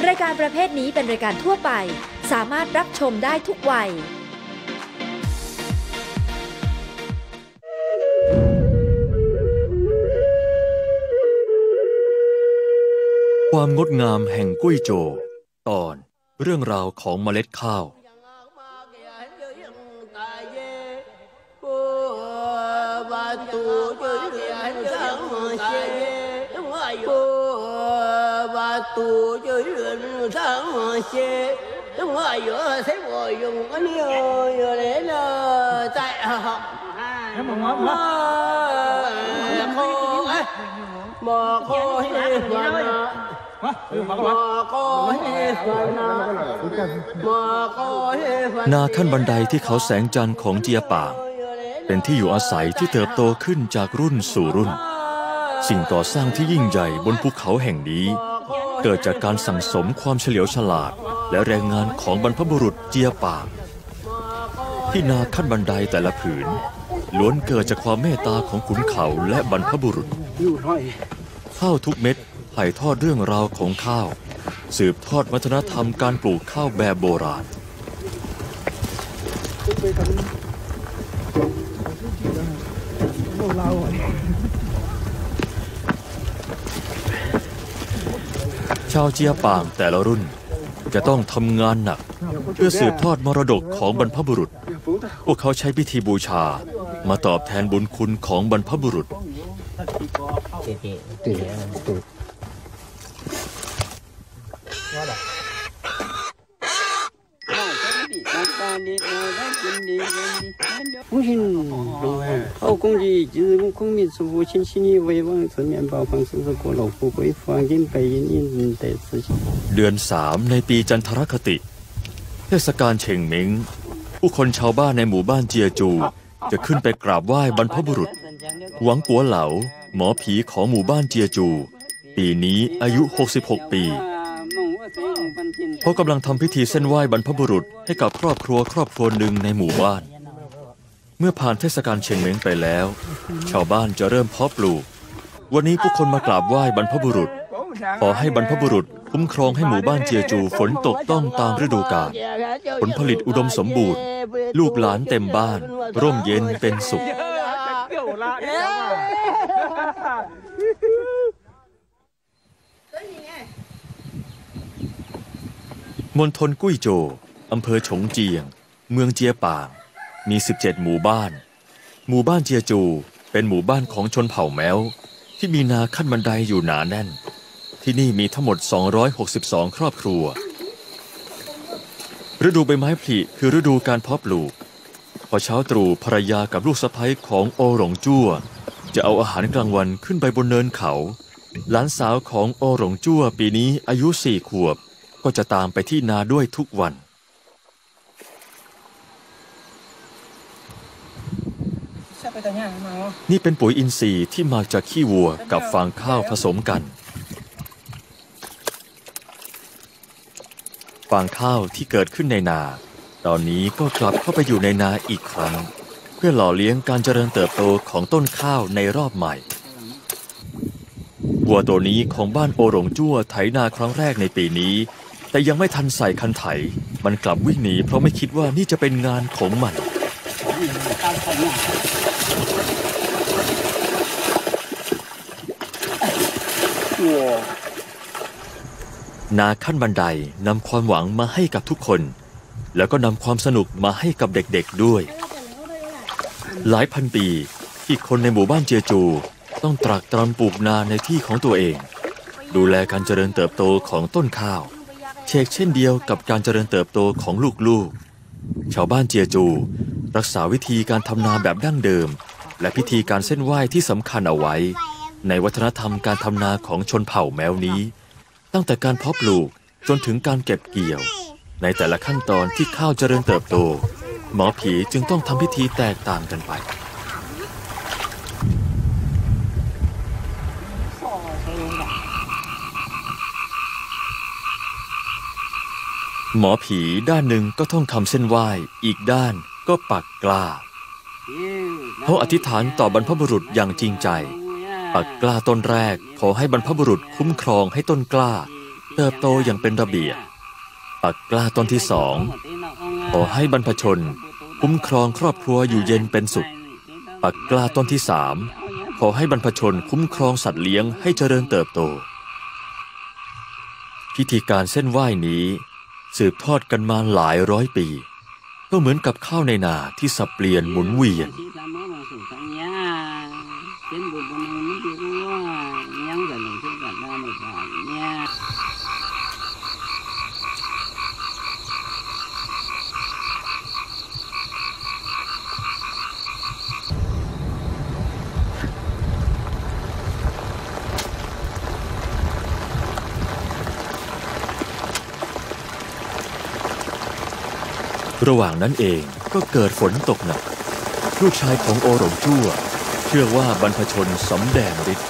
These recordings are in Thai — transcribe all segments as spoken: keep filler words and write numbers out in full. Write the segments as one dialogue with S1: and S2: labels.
S1: รายการประเภทนี้เป็นรายการทั่วไปสามารถรับชมได้ทุกวัย
S2: ความงดงามแห่งกุ้ยโจวตอนเรื่องราวของเมล็ดข้าวนาขั้นบันไดที่เขาแสงจันทร์ของเจียป่างเป็นที่อยู่อาศัยที่เติบโตขึ้นจากรุ่นสู่รุ่นสิ่งก่อสร้างที่ยิ่งใหญ่บนภูเขาแห่งนี้เกิดจากการสั่งสมความเฉลียวฉลาดและแรงงานของบรรพบุรุษเจียป่างที่นาขั้นบันไดแต่ละผืนล้วนเกิดจากความเมตตาของขุนเขาและบรรพบุรุษข้าวทุกเม็ดถ่ายทอดเรื่องราวของข้าวสืบทอดวัฒนธรรมการปลูกข้าวแบบโบราณชาวเจียป่างแต่ละรุ่นจะต้องทำงานหนักเพื่อสืบทอดมรดกของบรรพบุรุษพวกเขาใช้พิธีบูชามาตอบแทนบุญคุณของบรรพบุรุษเดือนสามในปีจันทรคติเทศกาลเชงเม้งผู้คนชาวบ้านในหมู่บ้านเจียจูจะขึ้นไปกราบไหว้บรรพบุรุษหวังกัวเหลาหมอผีของหมู่บ้านเจียจูปีนี้อายุหกสิบหกปีเขากำลังทำพิธีเส้นไหว้บรรพบุรุษให้กับครอบครัวครอบครัวหนึ่งในหมู่บ้านเมื่อผ่านเทศกาลเชงเม้งไปแล้วชาวบ้านจะเริ่มเพาะปลูกวันนี้ผู้คนมากราบไหว้บรรพบุรุษขอให้บรรพบุรุษคุ้มครองให้หมู่บ้านเจียจูฝนตกต้องตามฤดูกาลผลผลิตอุดมสมบูรณ์ลูกหลานเต็มบ้านร่มเย็นเป็นสุขมณฑลกุ้ยโจวอำเภอฉงเจียงเมืองเจียป่างมีสิบเจ็ดหมู่บ้านหมู่บ้านเจียจูเป็นหมู่บ้านของชนเผ่าแม้วที่มีนาขั้นบันไดอยู่หนาแน่นที่นี่มีทั้งหมดสองร้อยหกสิบสองครอบครัวฤดูใบไม้ผลิคือฤดูการเพาะปลูกพอเช้าตรู่ภรรยากับลูกสะใภ้ของโอหลงจั่วจะเอาอาหารกลางวันขึ้นไปบนเนินเขาหลานสาวของโอหลงจั่วปีนี้อายุสี่ขวบก็จะตามไปที่นาด้วยทุกวันนี่เป็นปุ๋ยอินทรีย์ที่มาจากขี้วัวกับฟางข้าวผสมกันฟางข้าวที่เกิดขึ้นในนาตอนนี้ก็กลับเข้าไปอยู่ในนาอีกครั้งเพื่อหล่อเลี้ยงการเจริญเติบโตของต้นข้าวในรอบใหม่วัวตัวนี้ของบ้านโอหลงจั่วไถนาครั้งแรกในปีนี้แต่ยังไม่ทันใส่คันไถมันกลับวิ่งหนีเพราะไม่คิดว่านี่จะเป็นงานของมันนาขั้นบันไดนำความหวังมาให้กับทุกคนแล้วก็นำความสนุกมาให้กับเด็กๆด้วยหลายพันปีที่คนในหมู่บ้านเจียจูต้องตรากตรำปลูกนาในที่ของตัวเองดูแลการเจริญเติบโตของต้นข้าวเชกเช่นเดียวกับการเจริญเติบโตของลูกๆชาวบ้านเจียจูรักษาวิธีการทำนาแบบดั้งเดิมและพิธีการเส้นไหว้ที่สำคัญเอาไว้ในวัฒนธรรมการทำนาของชนเผ่าแม้วนี้ตั้งแต่การเพาะปลูกจนถึงการเก็บเกี่ยวในแต่ละขั้นตอนที่ข้าวเจริญเติบโตหมอผีจึงต้องทำพิธีแตกต่างกันไปหมอผีด้านหนึ่งก็ท่องคำเส้นไหว้อีกด้านก็ปักกล้าเขาอธิษฐานต่อบรรพบุรุษอย่างจริงใจปักกล้าต้นแรกขอให้บรรพบุรุษคุ้มครองให้ต้นกล้าเติบโตอย่างเป็นระเบียบปักกล้าต้นที่สองขอให้บรรพชนคุ้มครองครอบครัวอยู่เย็นเป็นสุขปักกล้าต้นที่สามขอให้บรรพชนคุ้มครองสัตว์เลี้ยงให้เจริญเติบโตพิธีการเส้นไหว้นี้สืบทอดกันมาหลายร้อยปีก็เหมือนกับข้าวในนาที่สับเปลี่ยนหมุนเวียนระหว่างนั้นเองก็เกิดฝนตกหนักลูกชายของโอหลงจั่วเชื่อว่าบรรพชนสำแดงฤทธิ์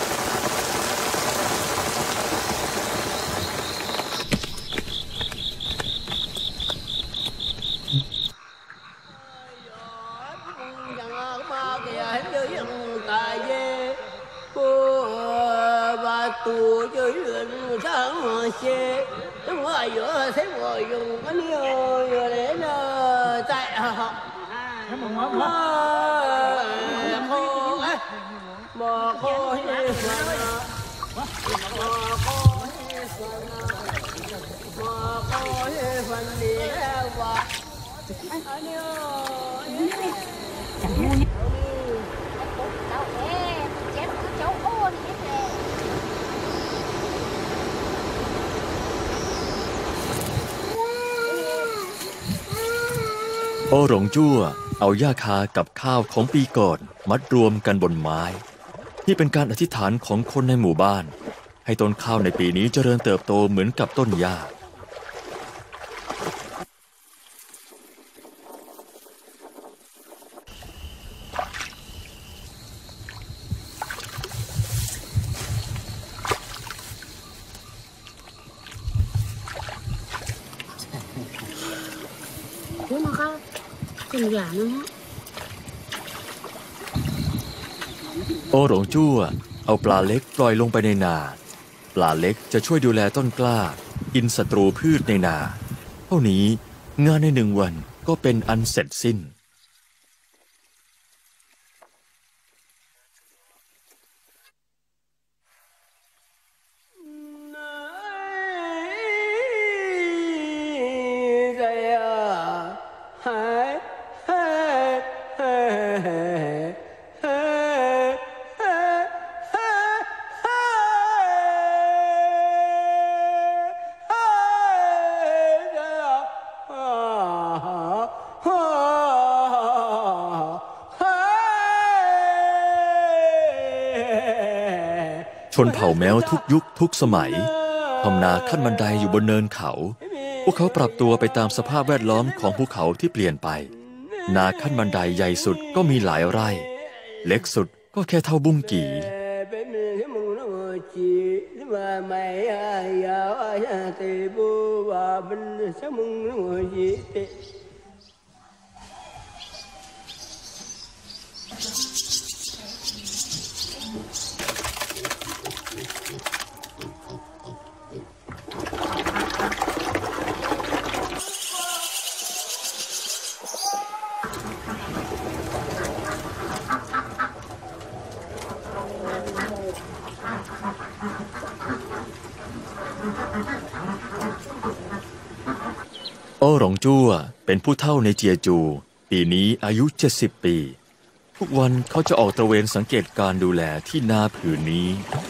S2: โอหลงจั่วเอาหญ้าคากับข้าวของปีก่อนมัดรวมกันบนไม้นี่เป็นการอธิษฐานของคนในหมู่บ้านให้ต้นข้าวในปีนี้เจริญเติบโตเหมือนกับต้นหญ้าโอหลงจั่วเอาปลาเล็กปล่อยลงไปในนาปลาเล็กจะช่วยดูแลต้นกล้ากินศัตรูพืชในนาเท่านี้งานในหนึ่งวันก็เป็นอันเสร็จสิ้นชนเผ่าแมวทุกยุคทุกสมัยทำนาขั้นบันไดอยู่บนเนินเขาพวกเขาปรับตัวไปตามสภาพแวดล้อมของภูเขาที่เปลี่ยนไปนาขั้นบันไดใหญ่สุดก็มีหลายไร่เล็กสุดก็แค่เท่าบุ้งกี่โอหลงจั่วเป็นผู้เฒ่าในเจียจูปีนี้อายุเจ็ดสิบปีทุกวันเขาจะออกตระเวนสังเกตการดูแลที่นาผืนนี้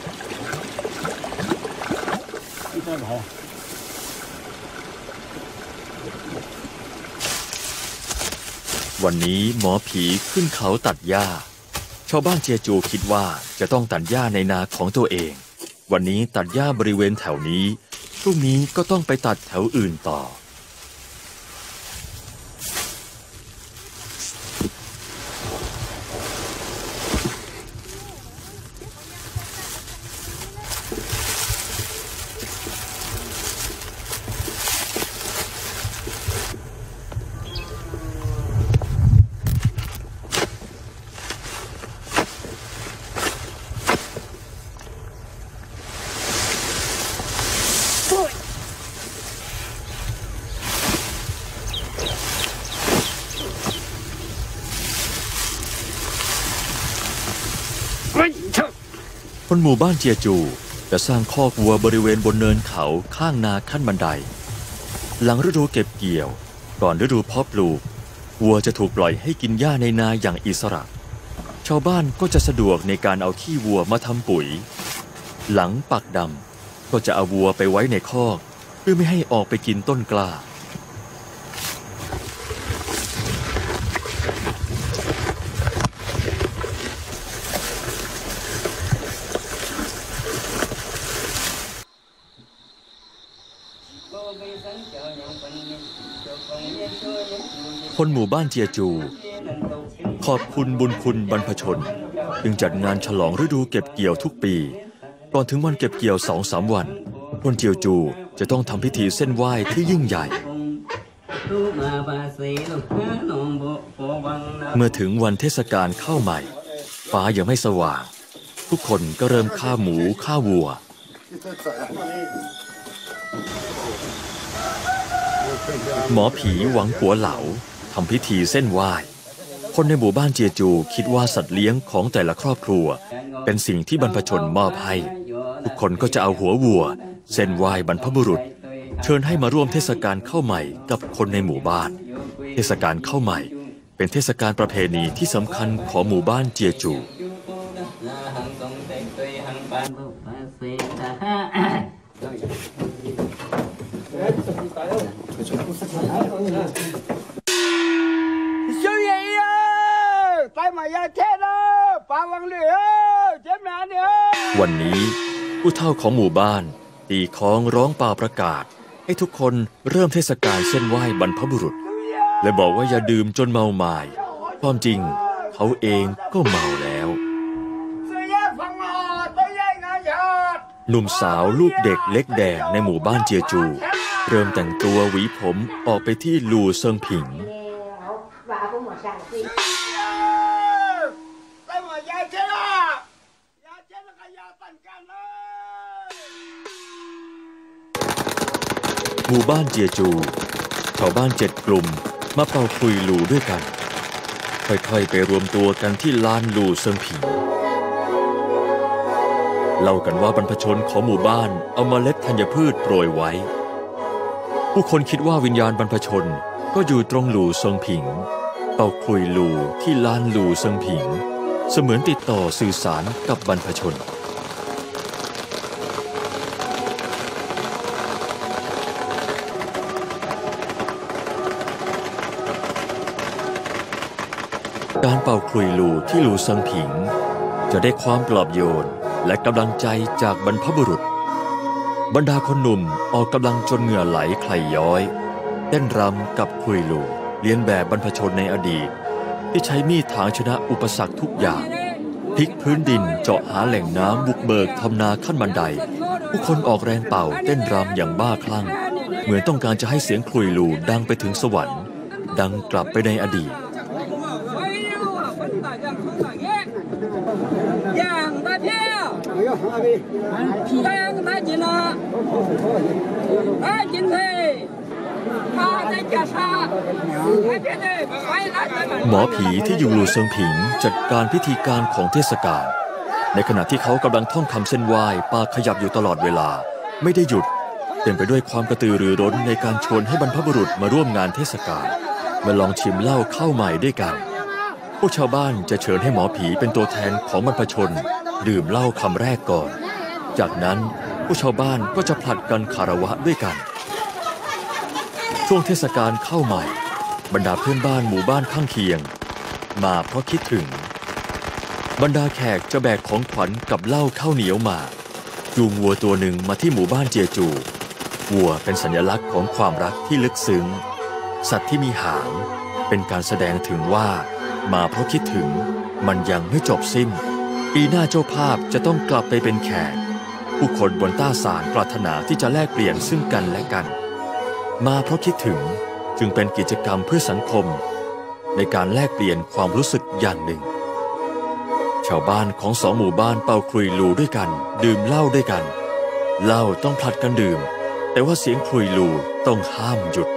S2: วันนี้หมอผีขึ้นเขาตัดหญ้าชาวบ้านเจียจูคิดว่าจะต้องตัดหญ้าในนาของตัวเองวันนี้ตัดหญ้าบริเวณแถวนี้พรุ่งนี้ก็ต้องไปตัดแถวอื่นต่อคนหมู่บ้านเจียจูจะสร้างคอกวัวบริเวณบนเนินเขาข้างนาขั้นบันไดหลังฤดูเก็บเกี่ยวก่อนฤดูเพาะปลูกวัวจะถูกปล่อยให้กินหญ้าในนาอย่างอิสระชาวบ้านก็จะสะดวกในการเอาขี้วัวมาทำปุ๋ยหลังปักดำก็จะเอาวัวไปไว้ในคอกเพื่อไม่ให้ออกไปกินต้นกล้าคนหมู่บ้านเจียจูขอบคุณบุญคุณบรรพชนจึงจัดงานฉลองฤดูเก็บเกี่ยวทุกปีก่อนถึงวันเก็บเกี่ยวสองสามวันคนเจียจูจะต้องทำพิธีเส้นไหว้ที่ยิ่งใหญ่เมื่อถึงวันเทศกาลข้าวใหม่ฟ้ายังไม่สว่างทุกคนก็เริ่มฆ่าหมูฆ่าวัวหมอผีหวังกัวเหลาทำพิธีเส้นไหว้คนในหมู่บ้านเจียจูคิดว่าสัตว์เลี้ยงของแต่ละครอบครัวเป็นสิ่งที่บรรพชนมอบให้ทุกคนก็จะเอาหัววัวเส้นไหว้บรรพบุรุษเชิญให้มาร่วมเทศกาลข้าวใหม่กับคนในหมู่บ้านเทศกาลข้าวใหม่เป็นเทศกาลประเพณีที่สำคัญของหมู่บ้านเจียจูวันนี้ผู้เฒ่าของหมู่บ้านตีค้องร้องเป่าประกาศให้ทุกคนเริ่มเทศกาลเส้นไหว้บรรพบุรุษและบอกว่าอย่าดื่มจนเมาหมายความจริงเขาเองก็เมาแล้วหนุ่มสาวลูกเด็กเล็กแดงในหมู่บ้านเจียจูเริ่มแต่งตัวหวีผมออกไปที่ลูเซิงผิงหมู่บ้านเจียจูชาวบ้านเจ็ดกลุ่มมาเป่าคลุยหลูด้วยกันค่อยๆไปรวมตัวกันที่ลานลูเซิงผิงเล่ากันว่าบรรพชนของหมู่บ้านเอาเมล็ดธัญพืชโปรยไว้ผู้คนคิดว่าวิญญาณบรรพชนก็อยู่ตรงหลูเซิงผิงเป่าคลุยหลูที่ลานหลูเซิงผิงเสมือนติดต่อสื่อสารกับบรรพชนการเป่าคลุยหลูที่หลูเซิงผิงจะได้ความปลอบโยนและกำลังใจจากบรรพบุรุษบรรดาคนหนุ่มออกกำลังจนเหงื่อไหลไขล่ย้อยเต้นรำกับคลุยหลูเลียนแบบบรรพชนในอดีตที่ใช้มีดถางชนะอุปสรรคทุกอย่างพลิกพื้นดินเจาะหาแหล่งน้ำบุกเบิกทำนาขั้นบันไดผู้คนออกแรงเป่าเต้นรำอย่างบ้าคลั่งเหมือนต้องการจะให้เสียงคลุยหลูดังไปถึงสวรรค์ดังกลับไปในอดีตหมอผีที่อยู่ลูเซิงผิงจัดการพิธีการของเทศกาลในขณะที่เขากำลังท่องคำเส้นไหว้ปากขยับอยู่ตลอดเวลาไม่ได้หยุดเต็มไปด้วยความกระตือรือร้นในการชวนให้บรรพบุรุษมาร่วมงานเทศกาลมาลองชิมเหล้าข้าวใหม่ด้วยกันพวกชาวบ้านจะเชิญให้หมอผีเป็นตัวแทนของบรรพชนดื่มเหล้าคำแรกก่อนจากนั้นผู้ชาวบ้านก็จะผลัดกันคารวะด้วยกันช่วงเทศกาลข้าวใหม่บรรดาเพื่อนบ้านหมู่บ้านข้างเคียงมาเพราะคิดถึงบรรดาแขกจะแบกของขวัญกับเหล้าข้าวเหนียวมาจูงวัวตัวหนึ่งมาที่หมู่บ้านเจียจูวัวเป็นสัญลักษณ์ของความรักที่ลึกซึ้งสัตว์ที่มีหางเป็นการแสดงถึงว่ามาเพราะคิดถึงมันยังไม่จบสิ้นปีหน้าเจ้าภาพจะต้องกลับไปเป็นแขกผู้คนบนต้าสารปรารถนาที่จะแลกเปลี่ยนซึ่งกันและกันมาเพราะคิดถึงจึงเป็นกิจกรรมเพื่อสังคมในการแลกเปลี่ยนความรู้สึกอย่างหนึ่งชาวบ้านของสองหมู่บ้านเป่าคลุยหลูด้วยกันดื่มเหล้าด้วยกันเหล้าต้องผลัดกันดื่มแต่ว่าเสียงคลุยหลูต้องห้ามหยุด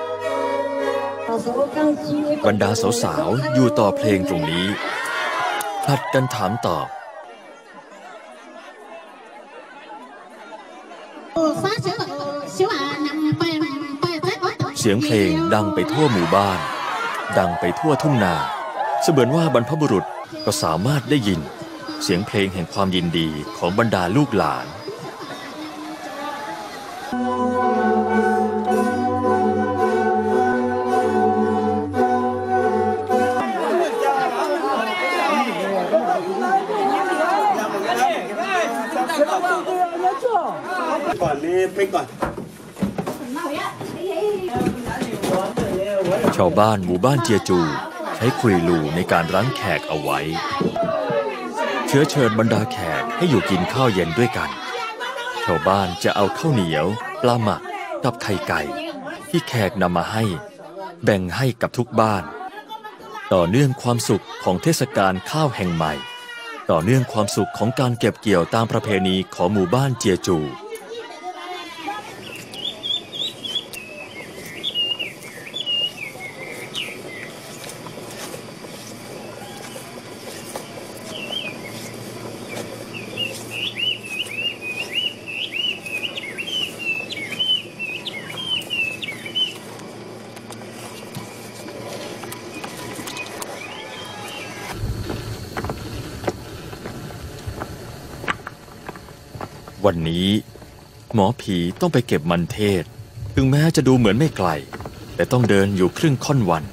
S2: บรรดาสาวๆอยู่ต่อเพลงตรงนี้ผลัดกันถามตอบเสียงเพลงดังไปทั่วหมู่บ้านดังไปทั่วทุ่งนาเสมือนว่าบรรพบุรุษก็สามารถได้ยินเสียงเพลงแห่งความยินดีของบรรดาลูกหลาน
S3: ก่อนนี่ไปก่อน
S2: ชาวบ้านหมู่บ้านเจียจูใช้คุยลูในการรั้งแขกเอาไว้เชื้อเชิญบรรดาแขกให้อยู่กินข้าวเย็นด้วยกันชาวบ้านจะเอาข้าวเหนียวปลาหมักกับไข่ไก่ที่แขกนำมาให้แบ่งให้กับทุกบ้านต่อเนื่องความสุขของเทศกาลข้าวแห่งใหม่ต่อเนื่องความสุขของการเก็บเกี่ยวตามประเพณีของหมู่บ้านเจียจูวันนี้หมอผีต้องไปเก็บมันเทศถึงแม้จะดูเหมือนไม่ไกลแต่ต้องเดินอยู่ครึ่งค่อนวัน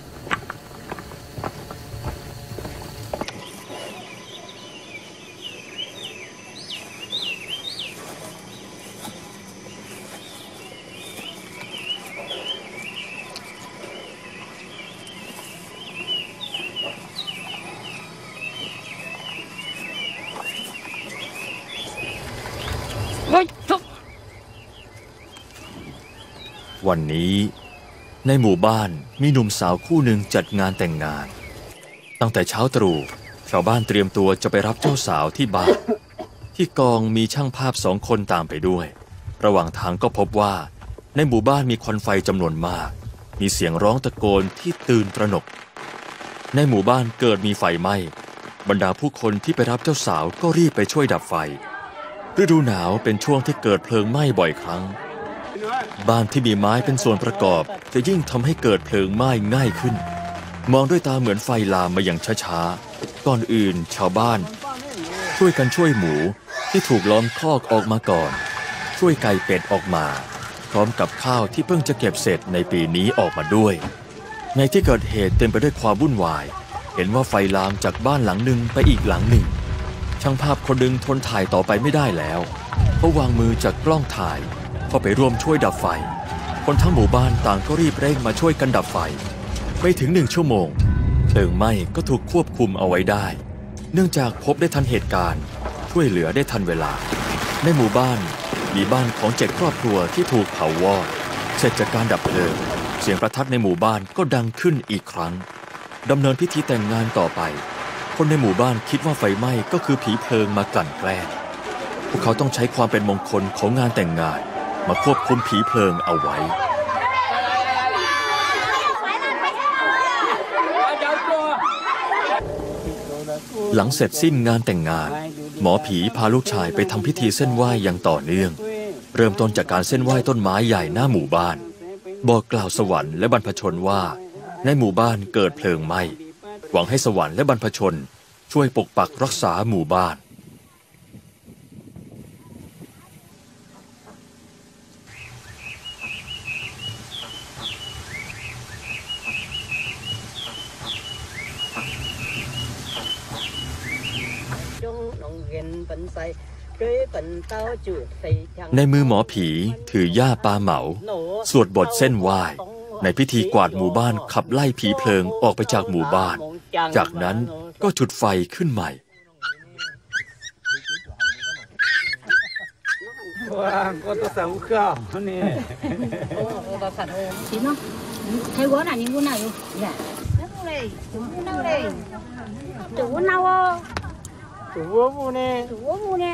S2: วันนี้ในหมู่บ้านมีหนุ่มสาวคู่หนึ่งจัดงานแต่งงานตั้งแต่เช้าตรู่ชาวบ้านเตรียมตัวจะไปรับเจ้าสาวที่บ้านที่กองมีช่างภาพสองคนตามไปด้วยระหว่างทางก็พบว่าในหมู่บ้านมีควันไฟจำนวนมากมีเสียงร้องตะโกนที่ตื่นตระหนกในหมู่บ้านเกิดมีไฟไหม้บรรดาผู้คนที่ไปรับเจ้าสาวก็รีบไปช่วยดับไฟฤดูหนาวเป็นช่วงที่เกิดเพลิงไหม้บ่อยครั้งบ้านที่มีไม้เป็นส่วนประกอบจะยิ่งทำให้เกิดเพลิงไหม้ง่ายขึ้นมองด้วยตาเหมือนไฟลามมาอย่างช้าๆก่อนอื่นชาวบ้านช่วยกันช่วยหมูที่ถูกล้อมคอกออกมาก่อนช่วยไก่เป็ดออกมาพร้อมกับข้าวที่เพิ่งจะเก็บเสร็จในปีนี้ออกมาด้วยในที่เกิดเหตุเต็มไปด้วยความวุ่นวายเห็นว่าไฟลามจากบ้านหลังหนึ่งไปอีกหลังหนึ่งช่างภาพคนหนึ่งทนถ่ายต่อไปไม่ได้แล้วเขาวางมือจากกล้องถ่ายเข้าไปร่วมช่วยดับไฟคนทั้งหมู่บ้านต่างก็รีบเร่งมาช่วยกันดับไฟไม่ถึงหนึ่งชั่วโมงเพลิงไหม้ก็ถูกควบคุมเอาไว้ได้เนื่องจากพบได้ทันเหตุการณ์ช่วยเหลือได้ทันเวลาในหมู่บ้านมีบ้านของเจ็ดครอบครัวที่ถูกเผาวอดเสร็จจากการดับเพลิงเสียงประทัดในหมู่บ้านก็ดังขึ้นอีกครั้งดำเนินพิธีแต่งงานต่อไปคนในหมู่บ้านคิดว่าไฟไหม้ก็คือผีเพลิงมากลั่นแกล้งพวกเขาต้องใช้ความเป็นมงคลของงานแต่งงานมาควบคุมผีเพลิงเอาไว้หลังเสร็จสิ้นงานแต่งงานหมอผีพาลูกชายไปทำพิธีเส้นไหว้อย่างต่อเนื่องเริ่มต้นจากการเส้นไหว้ต้นไม้ใหญ่หน้าหมู่บ้านบอกกล่าวสวรรค์และบรรพชนว่าในหมู่บ้านเกิดเพลิงไหม้หวังให้สวรรค์และบรรพชนช่วยปกปักรักษาหมู่บ้านในมือหมอผีถือย่าปาเหมาสวดบทเส้นไหว้ในพิธีกวาดหมู่บ้านขับไล่ผีเพลิงออกไปจากหมู่บ้านจากนั้นก็จุดไฟขึ้นใหม่
S3: ว้าก็ต้องสั่งข้าวนี่
S4: ใช้หัวหน้านี่หัวหน้าอยู่เนี่ยหัวหน้าเลยหัวหน้าเลยหัวหน้า
S3: หัวมูนี่
S4: หัวมูนี่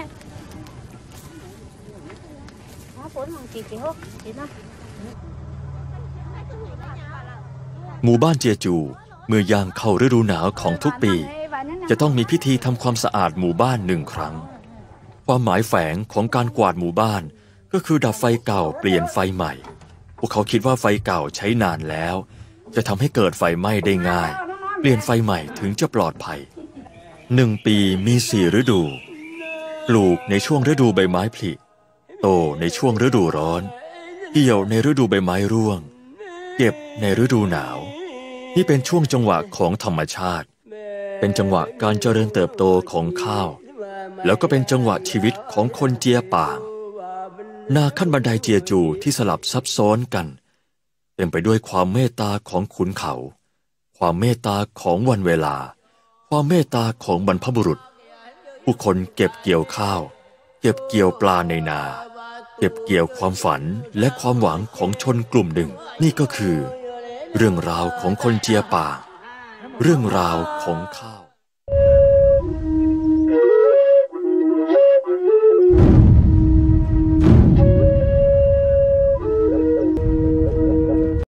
S2: หมู่บ้านเจียจูเมื่อย่างเข้าฤดูหนาวของทุกปีจะต้องมีพิธีทำความสะอาดหมู่บ้านหนึ่งครั้งความหมายแฝงของการกวาดหมู่บ้านก็ก็คือดับไฟเก่าเปลี่ยนไฟใหม่พวกเขาคิดว่าไฟเก่าใช้นานแล้วจะทำให้เกิดไฟไหม้ได้ง่ายเปลี่ยนไฟใหม่ถึงจะปลอดภัยหนึ่งปีมีสี่ฤดูปลูกในช่วงฤดูใบไม้ผลิโตในช่วงฤดูร้อนเกี่ยวในฤดูใบไม้ร่วงเก็บในฤดูหนาวนี่เป็นช่วงจังหวะของธรรมชาติเป็นจังหวะการเจริญเติบโตของข้าวแล้วก็เป็นจังหวะชีวิตของคนเจียป่างนาขั้นบันไดเจียจูที่สลับซับซ้อนกันเต็มไปด้วยความเมตตาของขุนเขาความเมตตาของวันเวลาความเมตตาของบรรพบุรุษผู้คนเก็บเกี่ยวข้าวเก็บเกี่ยวปลาในนาเก็บเกี่ยวความฝันและความหวังของชนกลุ่มหนึ่งนี่ก็คือเรื่องราวของคนเจียป่างเรื่องราวของข้าว